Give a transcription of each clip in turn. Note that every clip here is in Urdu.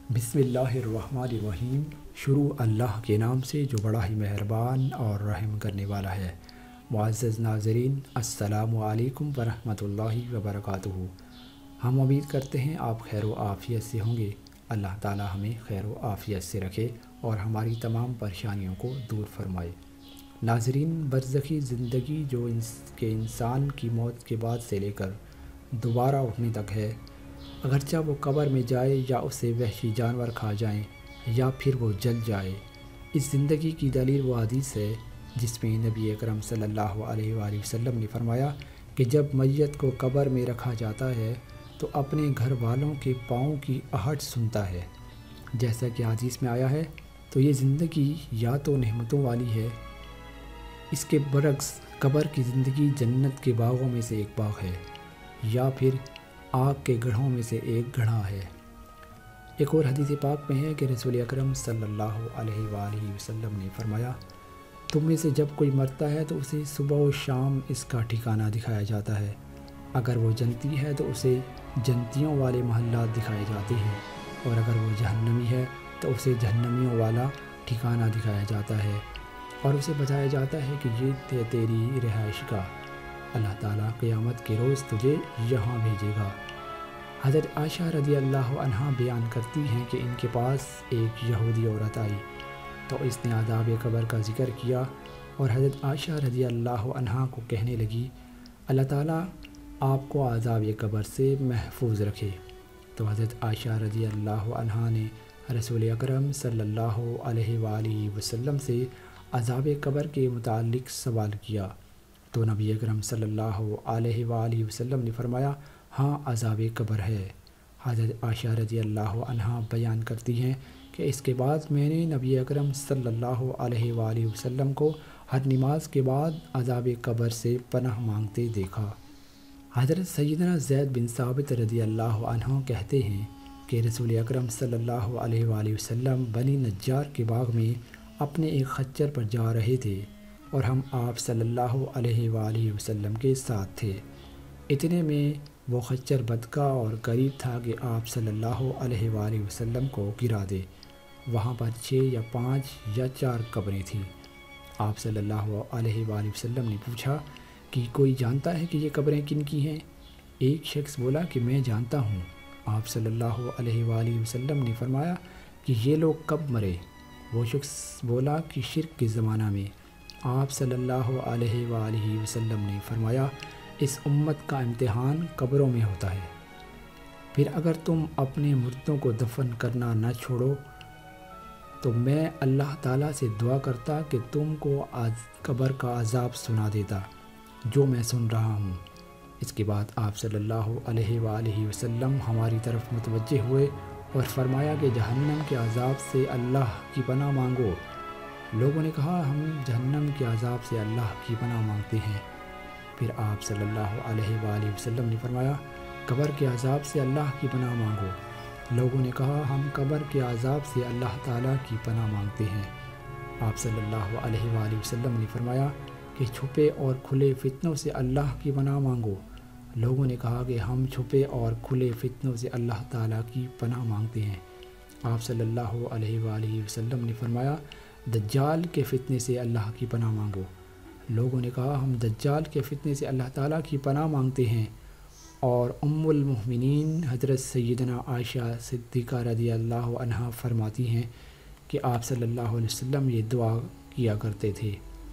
بسم اللہ الرحمن الرحیم۔ شروع اللہ کے نام سے جو بڑا ہی مہربان اور رحم کرنے والا ہے۔ معزز ناظرین، السلام علیکم ورحمۃ اللہ وبرکاتہ۔ ہم امید کرتے ہیں آپ خیر و عافیت سے ہوں گے۔ اللہ تعالی ہمیں خیر و عافیت سے رکھے اور ہماری تمام پریشانیوں کو دور فرمائے۔ ناظرین، برزخی زندگی جو کہ انسان کی موت کے بعد سے لے کر دوبارہ اٹھنے تک ہے، اگرچہ وہ قبر میں جائے یا اسے وحشی جانور کھا جائیں یا پھر وہ جل جائے، اس زندگی کی دلیل وہ حدیث ہے جس میں نبی اکرم صلی اللہ علیہ وآلہ وسلم نے فرمایا کہ جب میت کو قبر میں رکھا جاتا ہے تو اپنے گھر والوں کے پاؤں کی آہٹ سنتا ہے۔ جیسا کہ حدیث میں آیا ہے، تو یہ زندگی یا تو نعمتوں والی ہے، اس کے برعکس قبر کی زندگی جنت کے باغوں میں سے ایک باغ ہے، یا پھر آگ کے گڑھوں میں سے ایک گڑھا ہے۔ ایک اور حدیث پاک میں ہے کہ رسول اکرم صلی اللہ علیہ وآلہ وسلم نے فرمایا، تم میں سے جب کوئی مرتا ہے تو اسے صبح و شام اس کا ٹھکانہ دکھایا جاتا ہے۔ اگر وہ جنتی ہے تو اسے جنتیوں والے محلات دکھائے جاتے ہیں، اور اگر وہ جہنمی ہے تو اسے جہنمیوں والا ٹھکانہ دکھایا جاتا ہے، اور اسے بتایا جاتا ہے کہ یہ تیری رہائش کا، اللہ تعالیٰ قیامت کے روز تجھے یہاں بھیجے گا۔ حضرت عائشہ رضی اللہ عنہا بیان کرتی ہیں کہ ان کے پاس ایک یہودی عورت آئی تو اس نے عذاب قبر کا ذکر کیا، اور حضرت عائشہ رضی اللہ عنہا کو کہنے لگی، اللہ تعالیٰ آپ کو عذاب قبر سے محفوظ رکھے۔ تو حضرت عائشہ رضی اللہ عنہا نے رسول اکرم صلی اللہ علیہ وآلہ وسلم سے عذاب قبر کے متعلق سوال کیا، تو نبی اکرم صلی اللہ علیہ وآلہ وسلم نے فرمایا، ہاں عذاب قبر ہے۔ حضرت عائشہ رضی اللہ عنہا بیان کرتی ہیں کہ اس کے بعد میں نے نبی اکرم صلی اللہ علیہ وآلہ وسلم کو ہر نماز کے بعد عذاب قبر سے پناہ مانگتے دیکھا۔ حضرت سیدنا زید بن ثابت رضی اللہ عنہ کہتے ہیں کہ رسول اکرم صلی اللہ علیہ وآلہ وسلم بنی نجار کے باغ میں اپنے ایک خچر پر جا رہے تھے، اور ہم آپ صلی اللہ علیہ وآلہ وسلم کے ساتھ تھے۔ اتنے میں وہ خچر بدکا اور قریب تھا کہ آپ صلی اللہ علیہ وآلہ وسلم کو گرا دے۔ وہاں پر 6 یا 5 یا 4 قبریں تھیں۔ آپ صلی اللہ علیہ وآلہ وسلم نے پوچھا کہ کوئی جانتا ہے کہ یہ قبریں کن کی ہیں؟ ایک شخص بولا کہ میں جانتا ہوں۔ آپ صلی اللہ علیہ وآلہ وسلم نے فرمایا کہ یہ لوگ کب مرے؟ وہ شخص بولا کہ شرک کے زمانہ میں۔ آپ صلی اللہ علیہ وآلہ وسلم نے فرمایا، اس امت کا امتحان قبروں میں ہوتا ہے، پھر اگر تم اپنے مردوں کو دفن کرنا نہ چھوڑو تو میں اللہ تعالیٰ سے دعا کرتا کہ تم کو قبر کا عذاب سنا دیتا جو میں سن رہا ہوں۔ اس کے بعد آپ صلی اللہ علیہ وآلہ وسلم ہماری طرف متوجہ ہوئے اور فرمایا کہ جہنم کے عذاب سے اللہ کی پناہ مانگو۔ لوگوں نے کہا، ہم جہنم کے عذاب سے اللہ کی پناہ مانگتے ہیں۔ پھر آپ صلی اللہ علیہ وآلہ وسلم نے فرمایا، قبر کے عذاب سے اللہ کی پناہ مانگو۔ لوگوں نے کہا، ہم قبر کے عذاب سے اللہ تعالیٰ کی پناہ مانگتے ہیں۔ آپ صلی اللہ علیہ وآلہ وسلم نے فرمایا کہ چھپے اور کھلے فتنوں سے اللہ کی پناہ مانگو۔ لوگوں نے کہا کہ ہم چھپے اور کھلے فتنوں سے اللہ تعالیٰ کی پناہ مانگتے ہیں۔ آپ صلی اللہ علیہ وآلہ وسلم نے فرمایا، دجال کے فتنے سے اللہ کی پناہ مانگو۔ لوگوں نے کہا، ہم دجال کے فتنے سے اللہ تعالیٰ کی پناہ مانگتے ہیں۔ اور ام المؤمنین حضرت سیدنا عائشہ صدیقہ رضی اللہ عنہا فرماتی ہیں کہ آپ صلی اللہ علیہ وسلم یہ دعا کیا کرتے تھے،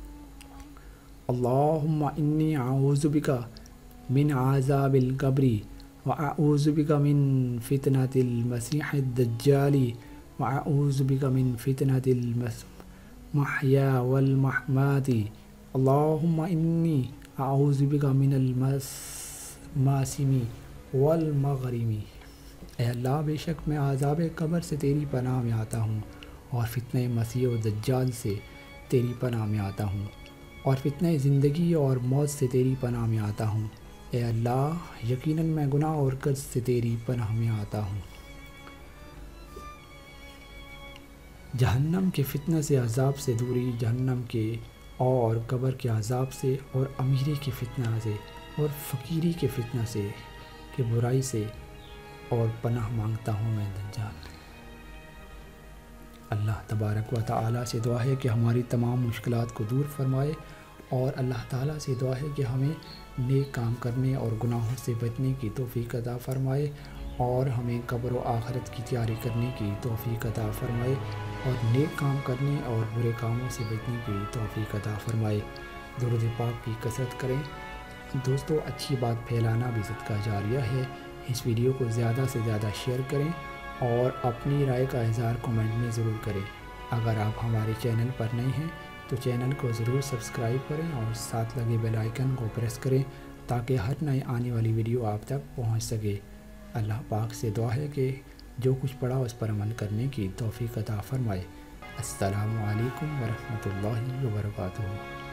اللہم انی اعوذ بک من عذاب القبر واعوذ بک من فتنۃ المسیح الدجال واعوذ بک من فتنۃ المحیا والممات، اللہم انی اعوذ بک من الماسم والمغرم۔ اے اللہ، بے شک میں عذاب قبر سے تیری پناہ میں آتا ہوں، اور فتنہ مسیح و دجال سے تیری پناہ میں آتا ہوں، اور فتنہ زندگی اور موت سے تیری پناہ میں آتا ہوں۔ اے اللہ، یقیناً میں گناہ اور قرض سے تیری پناہ میں آتا ہوں۔ جہنم کے فتنہ سے، عذاب سے دوری، جہنم کے اور قبر کے عذاب سے، اور امیری کے فتنہ سے، اور فقیری کے فتنہ سے، کہ برائی سے، اور پناہ مانگتا ہوں میں دجال۔ اللہ تبارک و تعالیٰ سے دعا ہے کہ ہماری تمام مشکلات کو دور فرمائے، اور اللہ تعالیٰ سے دعا ہے کہ ہمیں نیک کام کرنے اور گناہوں سے بچنے کی توفیق عطا فرمائے، اور ہمیں قبر و آخرت کی تیاری کرنے کی توفیق عطا فرمائے، اور نیک کام کرنے اور برے کاموں سے بچنے کی توفیق عطا فرمائے۔ درود پاک کی کثرت کریں دوستو، اچھی بات پھیلانا بھی صدقہ جاریہ ہے۔ اس ویڈیو کو زیادہ سے زیادہ شیئر کریں اور اپنی رائے کا اظہار کمنٹ میں ضرور کریں۔ اگر آپ ہمارے چینل پر نئے ہیں تو چینل کو ضرور سبسکرائب کریں اور ساتھ لگے بیل آئیکن کو پریس کریں تاکہ ہر نئے آنے والی ویڈیو آپ تک پہنچ سکے۔ اللہ پاک سے دعا ہے کہ جو کچھ پڑھا اس پر عمل کرنے کی توفیق عطا فرمائے۔ السلام علیکم ورحمۃ اللہ وبرکاتہ۔